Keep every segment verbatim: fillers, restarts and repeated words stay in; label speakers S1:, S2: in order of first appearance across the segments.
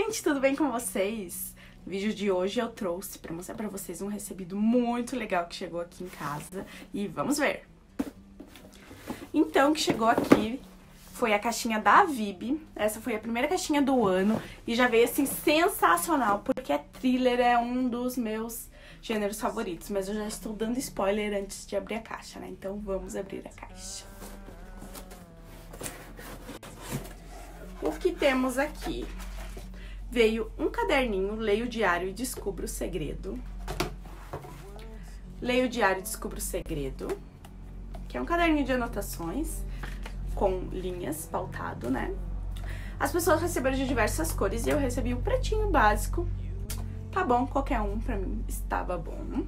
S1: gente, tudo bem com vocês? No vídeo de hoje eu trouxe pra mostrar pra vocês um recebido muito legal que chegou aqui em casa e vamos ver. Então, o que chegou aqui foi a caixinha da Vib. Essa foi a primeira caixinha do ano e já veio assim sensacional, porque é thriller, é um dos meus gêneros favoritos, mas eu já estou dando spoiler antes de abrir a caixa, né? Então vamos abrir a caixa. O que temos aqui? Veio um caderninho, Leia o Diário e Descubra o Segredo. Leia o Diário e Descubra o Segredo, que é um caderninho de anotações com linhas, pautado, né? As pessoas receberam de diversas cores e eu recebi o pretinho básico. Tá bom, qualquer um pra mim estava bom.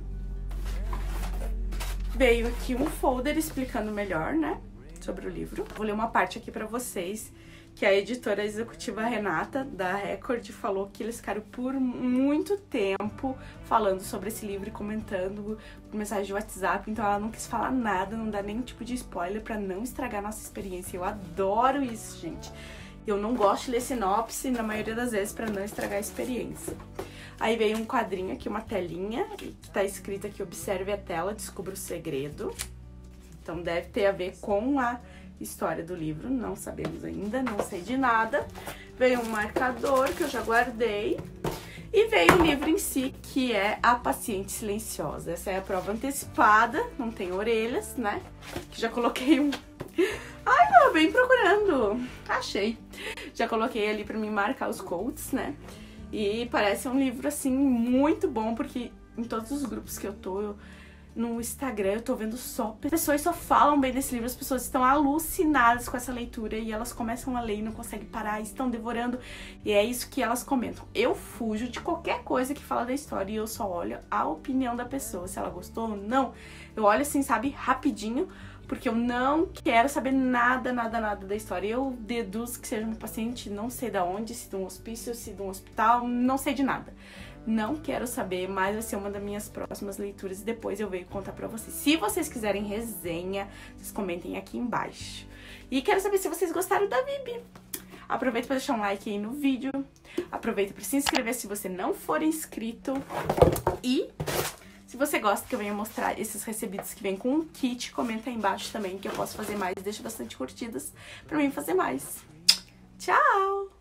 S1: Veio aqui um folder explicando melhor, né, sobre o livro. Vou ler uma parte aqui pra vocês, que a editora executiva Renata, da Record, falou que eles ficaram por muito tempo falando sobre esse livro e comentando por mensagem de WhatsApp, então ela não quis falar nada, não dá nenhum tipo de spoiler pra não estragar nossa experiência. Eu adoro isso, gente. Eu não gosto de ler sinopse, na maioria das vezes, pra não estragar a experiência. Aí veio um quadrinho aqui, uma telinha, que tá escrito aqui, observe a tela, descubra o segredo. Então deve ter a ver com a história do livro, não sabemos ainda, não sei de nada. Veio um marcador que eu já guardei. E veio o livro em si, que é A Paciente Silenciosa. Essa é a prova antecipada, não tem orelhas, né? Que já coloquei um... Ai, eu bem procurando. Achei. Já coloquei ali pra mim marcar os quotes, né? E parece um livro, assim, muito bom, porque em todos os grupos que eu tô, eu, no Instagram, eu tô vendo só pessoas só falam bem desse livro, as pessoas estão alucinadas com essa leitura e elas começam a ler e não conseguem parar, estão devorando, e é isso que elas comentam. Eu fujo de qualquer coisa que fala da história e eu só olho a opinião da pessoa, se ela gostou ou não. Eu olho assim, sabe, rapidinho, porque eu não quero saber nada, nada, nada da história. Eu deduzo que seja um paciente, não sei de onde, se de um hospício, se de um hospital, não sei de nada. Não quero saber, mas vai ser uma das minhas próximas leituras e depois eu venho contar pra vocês. Se vocês quiserem resenha, vocês comentem aqui embaixo. E quero saber se vocês gostaram da Vib. Aproveita para deixar um like aí no vídeo. Aproveita para se inscrever se você não for inscrito. E... se você gosta que eu venha mostrar esses recebidos que vem com um kit, comenta aí embaixo também que eu posso fazer mais. Deixa bastante curtidas pra mim fazer mais. Tchau!